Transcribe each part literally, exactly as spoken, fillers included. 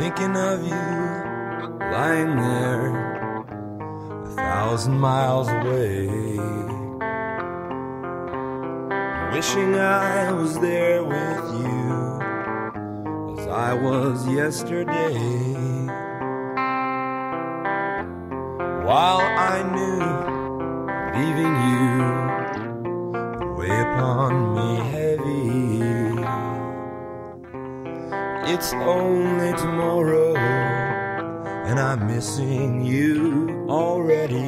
thinking of you, lying there a thousand miles away, wishing I was there with you as I was yesterday. While I knew leaving you would weigh upon me heavy, it's only tomorrow and I'm missing you already.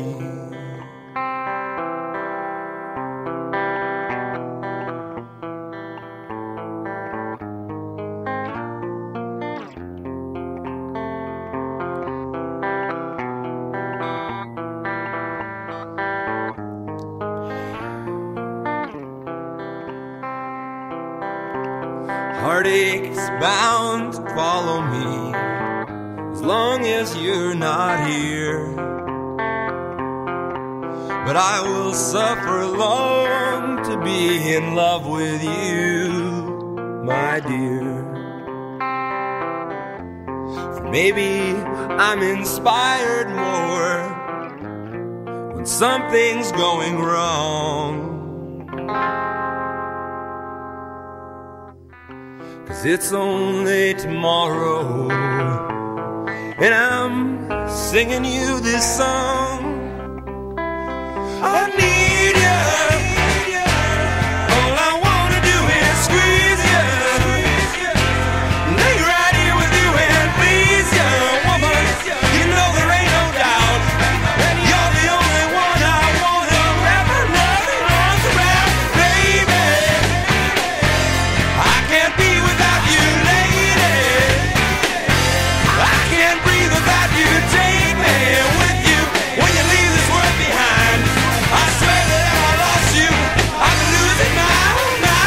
Heartache's bound to follow me as long as you're not here, but I will suffer long to be in love with you, my dear. For maybe I'm inspired more when something's going wrong, 'cause it's only tomorrow and I'm singing you this song. I need you. All I wanna do is squeeze you, lay right here with you and please you, woman. You know there ain't no doubt you're the only one I wanna wrap another arms around, baby. I can't be without you, lady. I can't breathe without you. Take me with you when you leave this world behind. I swear that if I lost you, I'd be losing my own mind.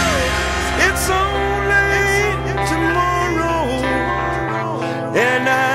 And I